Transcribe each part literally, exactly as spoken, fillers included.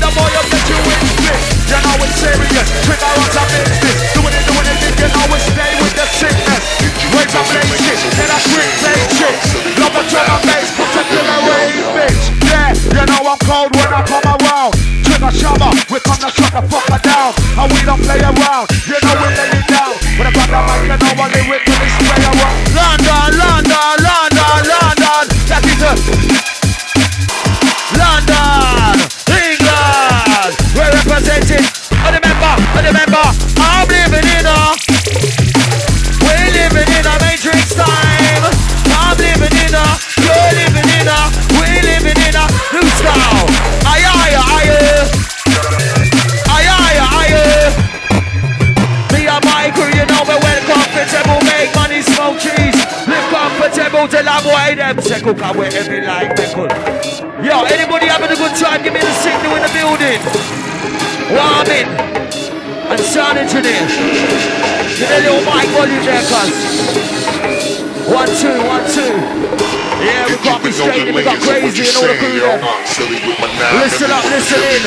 the boy up that you in split. You know it's serious, trigger on some business. Doing it, doing it, you know we stay with the sickness. Raise up play shit, then I quick play shit. Love a drum and bass, put a killer away, bitch. Yeah, you know I'm cold when I come around. Trigger shabba, we come to shut the fucker down. And we don't play around, you know we lay it down. When I got the mic, you know I lyric to this spray around. London, London, London, London. That is a London, England. We're representing. I remember, I remember. I'm living in a. We're living in a Matrix time. I'm living in a. You're living in a. We're living in a new style. Aye, aye, aye, aye, aye, aye. Me and my crew, you know me well comfortable. Make money, smoke cheese. Live comfortable till I'm white. Them second come with heavy like pickle. Yo, anybody having a good time? Give me the signal in the building. Warming and sound engineer. Give a little mic volume there, cuz. One, two, one, two. Yeah, we got me straight, we got crazy and all the crew there. Listen up, listen in.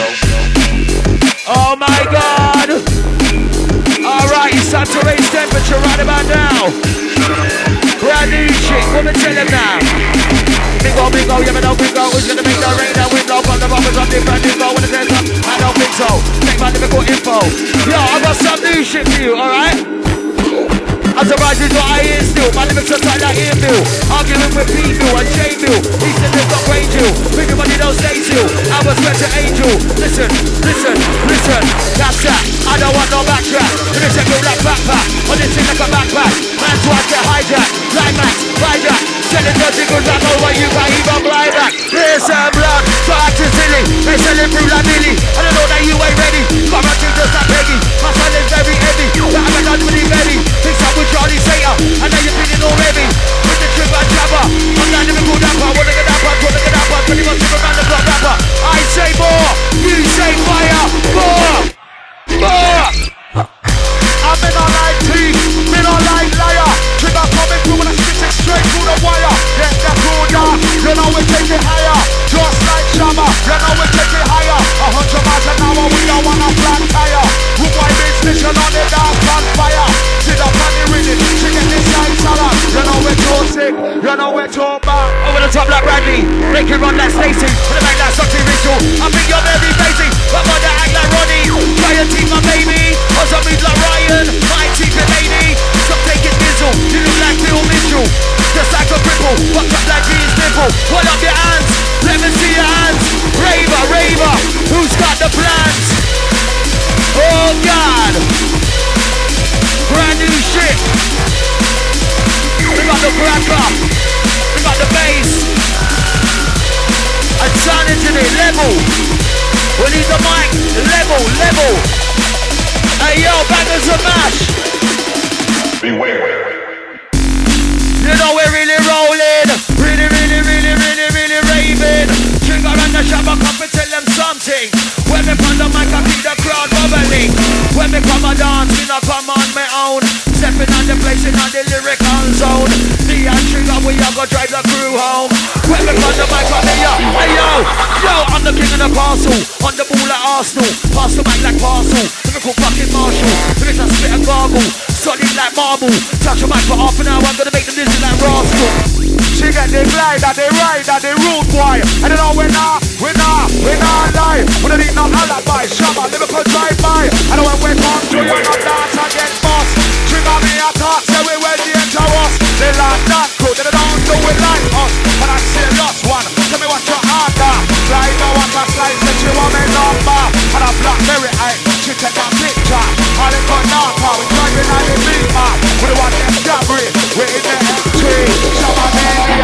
Oh my God. Alright, it's time to raise temperature right about now. Brand new shit, what me tell them now? Bingo, bingo, yeah, me know bingo. Who's gonna make the rain and window? From the bombers on different info. When it says up, I don't think so. Take my difficult info. Yo, I got some new shit for you, alright? I'm surprised it's what I hear still. My lyrics are tight like earbill. Arguing with P-Bill and J-Bill. He said they've got range hill. Everybody don't stay still. I was such an angel. Listen, listen, listen. That's that. I don't want no backtrack. Let me take a black backpack. On this thing like a backpack. Man's twice get hijacked. Like Max, hijack. Selling dirty goods back over you can't even buy back. Here's some blood. So acting silly. They selling through like Billy. I don't know that you ain't ready. Come on, just like Peggy. My son is very heavy. That I'm not really ready. Things up with Charlie Sater, I know you're feeling already. With the trigger jabber, I'm not even good rapper. Wanna get that part, wanna get that part. Pretty much around the block rapper. I say more, you say fire. More, more. I'm in a light teeth, in a light liar. Trigger coming through when I spit it straight through the wire. Get that cooler, you know we take it higher. Just like Shabba, you know we take it higher. A hundred miles an hour, we don't want a flat tire. Room wide bitch, mission on the dark bonfire. Sit up on the rhythm, she get this like salad. You know we're too sick, you know we're too bad. Over the top like Bradley, make it run like Stacey. Put it back like something ritual. I think you're very basic, but my dad act like Ronnie. Try and team my baby, or some moves like Ryan. My team your lady, stop taking diesel. You look like Bill Mitchell, just like a cripple. What's up like G's nipple? Hold up your hands, let me see your hands. Raver, raver, who's got the plans? Oh God. Brand new shit. We got the cracker. We got the bass. And sound engineer, level. We need the mic, level, level. Hey yo, bangers and mash. Beware. You know we're really rolling. Really, really, really, really, really raving. Trigger and the Shabba come and tell them something. When we come the mic, I keep the crowd bubbling. When we come a dance, we not come on my own. Stepping on the place in on the lyrical zone. The and Trigger, we are gonna drive the crew home. When we come the mic, I'm here. Hey yo, yo, I'm the king of the parcel. On the ball at Arsenal. Pass the mic like parcel. Lyrical fucking Marshall. Lyrics I spit and gargle. Solid like marble. Touch a mic for half an hour, I'm gonna make them dizzy like rascal. She get the glider, they rider, they rude boy. I don't know when nah, we nah, we nah lie. We don't need no alibi, Shabba, Liverpool drive by. I know when we come to you, not dance again, boss. Trigger me a talk, say we well dangerous. They like that crew, they don't do it like us. But I say lost one, tell me what your heart are. Like no one can slice, that you want me number. And a Blackberry eye, she take a picture. All they got now, we driving on the beat, man. We don't want them jabbery, we in the M three. Shabba me,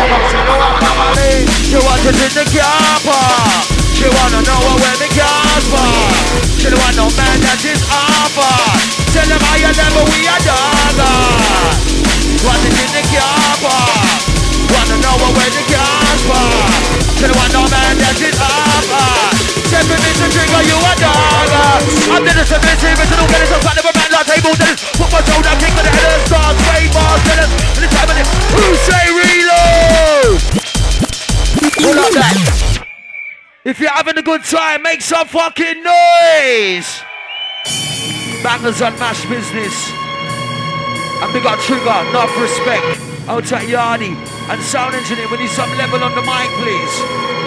she wants it in the car park. She wanna know where the cars park. She don't want no man that is offer. Tell them I and them we are dogger. Want it in the car park. Wanna know where the cars park. She don't want no man that is offer. Tell me Mister Trigger you a dogger. I'm the disability, Mister Don't get it, so fat of a man like table tennis. Put my shoulder, kick of the head of the stars, spade bars, tennis. In the time of it, who say reload? Hold up that. You If you're having a good time, make some fucking noise. Bangers and mash business. And we got Trigger, enough respect. Out at Yardy and sound engineer. We need some level on the mic, please.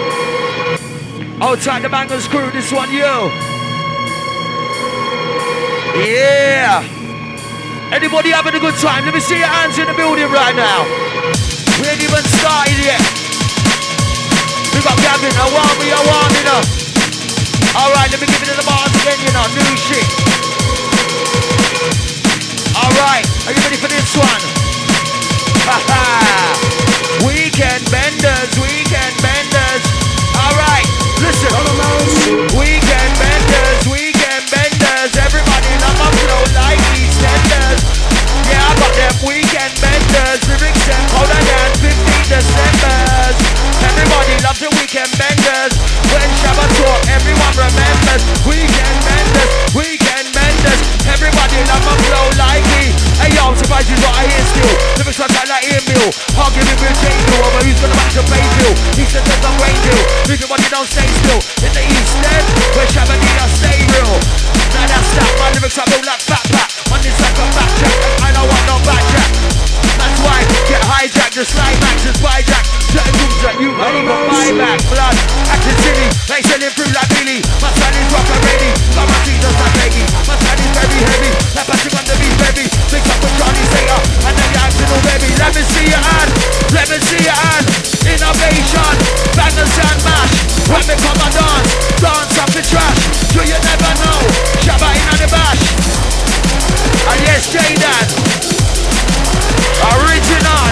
Out at the Bangers crew, this one you. Yeah. Anybody having a good time? Let me see your hands in the building right now. We ain't even started yet. We got Gavin, I want me, I want me now. Alright, let me give it to the bars again, you know, new shit. Alright, are you ready for this one? Haha. Weekend benders, weekend benders. Alright, listen. Weekend benders, weekend benders. Everybody love my flow like EastEnders. Yeah, I got them weekend benders. Lyrics them colder than fifteen Decembers. Everybody loves the weekend benders. When Shabba talk, everyone remembers. Weekend benders, weekend benders. Everybody love my flow like me. Hey yo, I'm surprised you got a hear still. Lyrics are like ear meal. Arguing with J Bill over who's gonna match the pay bill. He said there's no rain deal. Everybody don't stay still. In the East End, where Shabba need I stay real. Now that's that, my lyrics are built like fat pat. On this like a backtrack, and I don't want no backtrack. That's why, get hijacked, just slide back, just hijack. Certain moves that you ain't even buy back. Blood, acting silly, they selling through like Billy. My style is rock and ready, got my teeth just like Peggy. My style is very heavy, like passing on the beat baby. Mix up with Johnny Sayer, and then you're acting all baby. Let me see your hand, let me see your hand. Innovation, bangers and mash. When me come and dance, dance off the trash. Do you never know, Shabba in on the bash. And yes, J-Dan, original.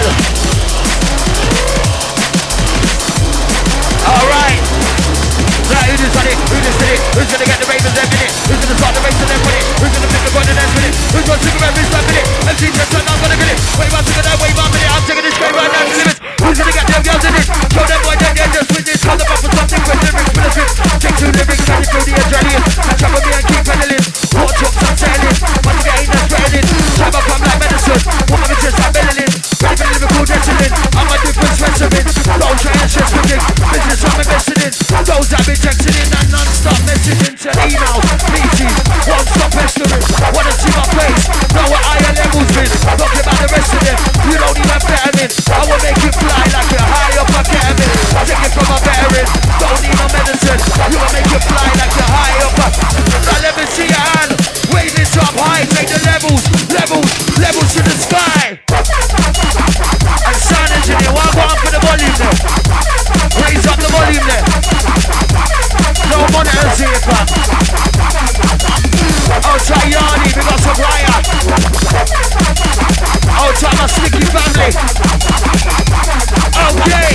Alright. Now who just done it? Who just did it? Who's gonna get the ravens every minute? Who's gonna start the race and then win it? Who's gonna pick the point and then win it? Who's gonna stick around this time minute? M C just said I'm gonna get it. Wave on to the wave on minute. I'm taking this straight right down to the limits. Who's gonna get them girls in it? Show them boy them they just with this. Call them up for something with lyrics with a twist. Take two lyrics and you feel the adrenaline. Catch up with me and keep pedaling. Watch trucks I'm sailing. Once you get in that's threatening. Shabba come like medicine. Woman is just like melanin. Ready for lyrical wrestling. I'm a different specimen. Don't try and stress with it. Business I'm invested in. Those that be texting in and non-stop messaging to emails, meetings, won't stop pestering. Wanna see my place, know what higher levels is. Talking about the rest of them, you don't even better me. I will make you fly like you're high up a ketamine. Take it from a veteran, don't need no medicine. You will make you fly like you're high up a. Now let me see your hand, wave it up high, take the levels, levels, levels to the sky. And sound engineer, one go on for the volume there. Raise up the volume there. No monitors here, fam. Outside Yardy, we got some riot. Outside my sticky family. Okay.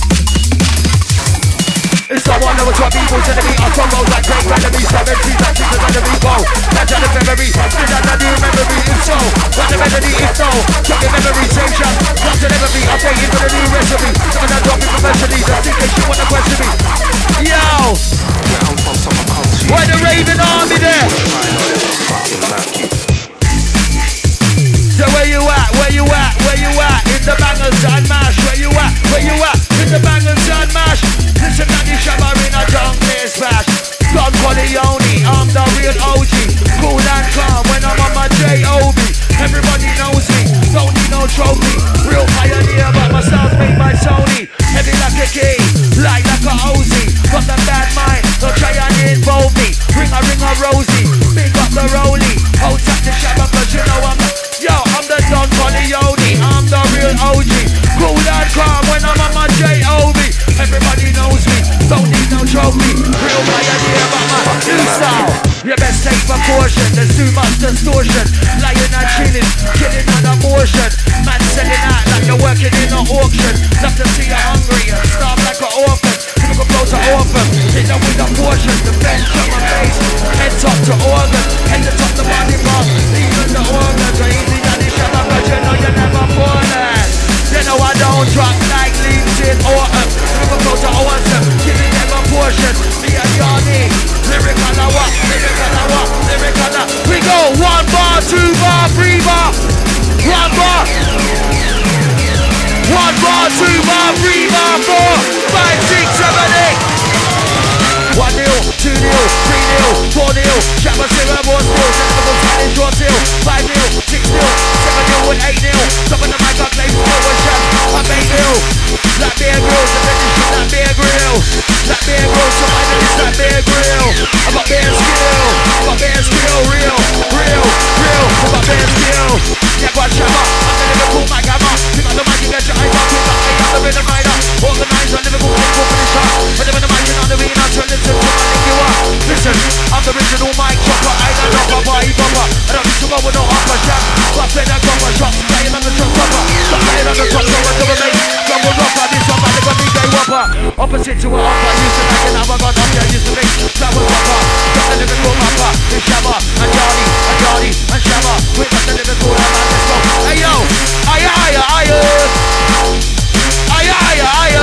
It's the one that was what people said to me. I come out like great enemies, some M Cs like chickens on the repo. That's how the memory, did that not new memory, if so. What the melody, if no. Check the memory, same shot. Not to never be updated for the new recipe. Some of that drop it professionally, just in case you wanna question me. Yo! Why the Raven Army there? So where you at, where you at, where you at? In the Bangers and Mash, where you at, where you at? In the Bangers and Mash. Listen to the Shabba in a jungle splash. Don Corleone, I'm the real O G. Cool and calm when I'm on my J O B. Everybody knows me, don't need no trophy. Real pioneer, but my style's made by Sony. Heavy like a key, light like a Uzi. Got the bad mind, don't try and involve me. Ring a ring a Rosie, big up the Rollie. Hold tight the Shabba cause you know I'm the, yo, I'm the Don Corleone, I'm the real O G. Cool and calm when I'm on my J O B. Everybody knows me, don't need no trophy. Real pioneer, but my new style. You best take precaution, there's too much distortion. Lying and chilling, killing on emotion. Man selling out like you're working in an auction. Love to see you hungry and starve like an orphan. Typical flows are orphan, hit them with a portion. The bench on my face, head top to organ. Head to top the body part, even the organs are easy than the Shabba, but you know you never born that. You know I don't drop like leaves in autumn. Typical flows are awesome, giving them a portion. Me and Yardy, lyrical a what, lyrical a what, lyrical a. We go one bar, two bar, three bar. One bar. One bar, two bar, three bar, four, five, six, seven, eight. Original mic chopper, I ain't no upper, party popper. I don't need to go with no upper jam. But play that copper shot, playing on the top proper. Stop playing on the top, so I double make. Double rocker, this one man, they got D J Whopper. Opposite to a upper, used to like it, now I got up here, used to make. Double whopper, got the lyrical upper. It's Shabba, and Yardy, and Yardy, and Shabba. We got the lyrical upper, let's go. Hey yo, aye aye aye aye aye aye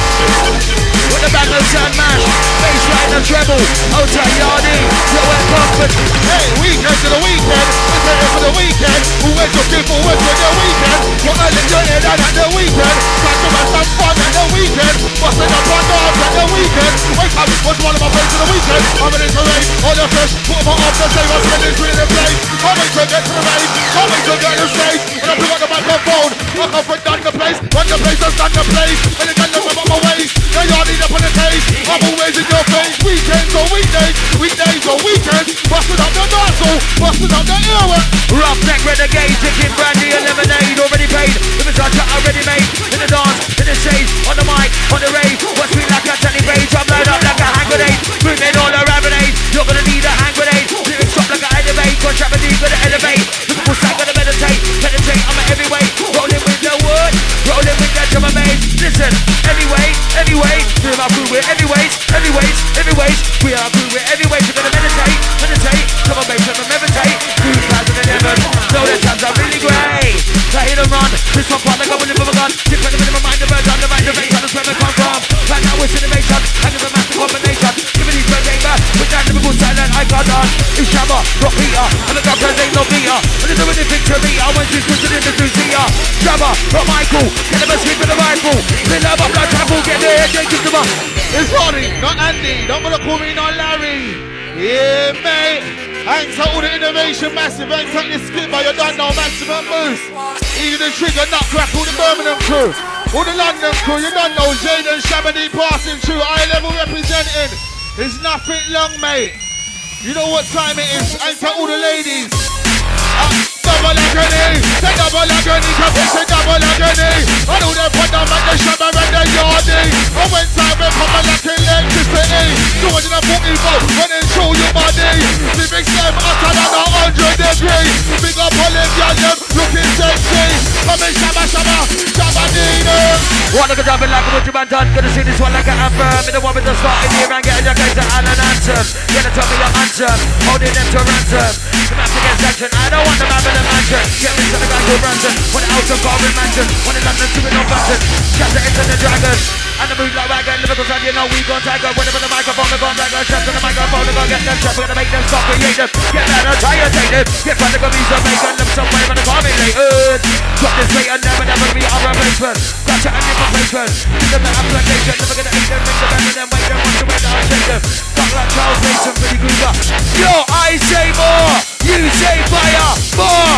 with the bangers and mash, bass right in the treble, outside Yardy, so we're confident. Hey, weekend to the weekend, we're ready for the weekend. Who went to people went to the weekend? What I enjoy it at the weekend. Got to have some fun at the weekend. Busting up on dogs at the weekend. Wake up, what's one of my friends to the weekend? I'm ready to rave, all the fresh, put them off the same, I'm spending through the place. I'm waiting to get to the rave, I'm waiting to get to the stage. When I pick up the microphone, I come from down the place, run the place, and stand the place. And they can't look up my waist, now y'all need up on the case. I'm always in your face, weekends or weekdays, weekdays or weekends. Busting up the nozzle, busting up the earworm. Roughneck renegade, drinking brandy and lemonade, already paid. If it's a chat already made, in the dance, in the shade, on the mic, on the rave. Watch me like a telly page, I'm lined up like a hand grenade. Moving all around grenade, you're gonna need a hand grenade. Lyrics drop like an elevate, contract with you, gonna elevate. Liverpool side, gonna meditate, penetrate, I'm a heavyweight. Rolling with the wood, rolling with the drum and bass. Listen, anyway, anyway, we're our crew, we're heavyweights, heavyweights, heavyweights. We are crew, we're heavyweights, we're gonna meditate, meditate. Come on, babe, let me meditate. two thousand eleven, know the times are really great. I hit and run, this one part like I'm living with a gun. Different in my mind, the birds on the right, the race, that's where we come from. Right now we're cinemation, hanging the massive combination. Give me these bird gamer, with that Liverpool silent, I got on. It's Shabba, rock Peter, and the doctors ain't no beater. And there's a anything to me, I went to switch it in the two-seater. Shabba, rock Michael, get the best with the rifle. They love up like travel, get there, they give them up. It's Ronnie, not Andy, don't wanna call me not Larry. Yeah, mate. Thanks to all the innovation, massive. Thanks to your skipper, you don't know maximum boost. Even the trigger, nutcrack, all the Birmingham crew. All the London crew, you don't know. Jaden, Shabba-D passing through, high level representing. There's nothing long, mate. You know what time it is. Thanks to all the ladies. Uh, double agony, the double agony, it's a double agony. I know they put them at the Shabba and the Yardy. I went time and come like electricity. two hundred forty volts running through your body. Lyrics them hotter than a hundred degrees. Big up all them y'all them looking sexy. Come in Shabba Shabba, Shabba-Dino. Wanna go jumping like a butcher man done. Gonna sing this one like an anthem. In the one with the start in here and getting your guys to Alan Anthem. Gonna tell me your anthem, holding them to ransom. The man to get sanction, I don't want the man with the mansion. Get me to the guy to Branson. When the house of God with mansion. When the London to it on Branson. Chapter into the dragon. And the mood like wagon, Liverpool side, you know we gon' tiger. Whenever the microphone, we're gon' tiger. Straps on the microphone, we're gon' get them trapped. We're gonna make them stop, create them. Get better, try and take them. Get front, they're gonna be some bacon. Them somewhere, but they're coming later. Drop this rate and never, never be our replacement. Scratch it and give a placement. Give them the application. Never gonna eat them, make them better than wait them. Once you wait, I'll shake them. Talk like Charles Mason, Freddy Krueger. Yo, I say more. You say fire. More.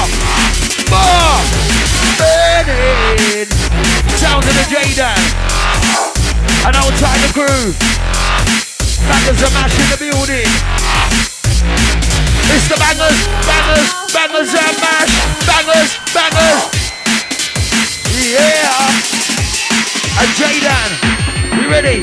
More. Burning. Sounds of the Jaden. And outside the crew, bangers are mash in the building. It's the bangers, bangers, bangers and mash. Bangers, bangers. Yeah. And Jaden, we ready?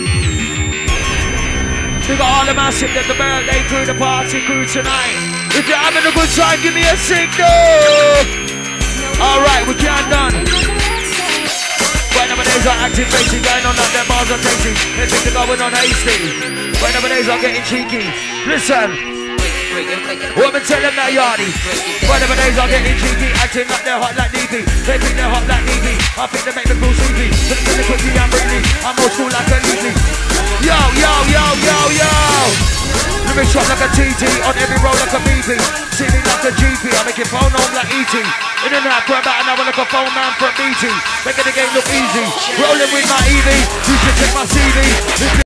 We got all the massive, the birthday crew, the party crew tonight. If you're having a good time, give me a signal. All right, we can't done. Whenever days are acting crazy, going on like their bars are tasty. They think they're going on hasty. Whenever days are getting cheeky. Listen, women tell them that Yardy. Whenever days are getting cheeky, acting like they're hot like Neepy. They think they're hot like Neepy. I think they make me feel sleepy. But it's really quickly and really. I'm old school like a Neepy. Yo, yo, yo, yo, yo. Lyric shot like a T T, on every roll like a B P. See me like a G P, I make it phone home like E T. In and out for about an hour like a phone man for a meeting. Making the game look easy. Rolling with my E V, you should check my C V.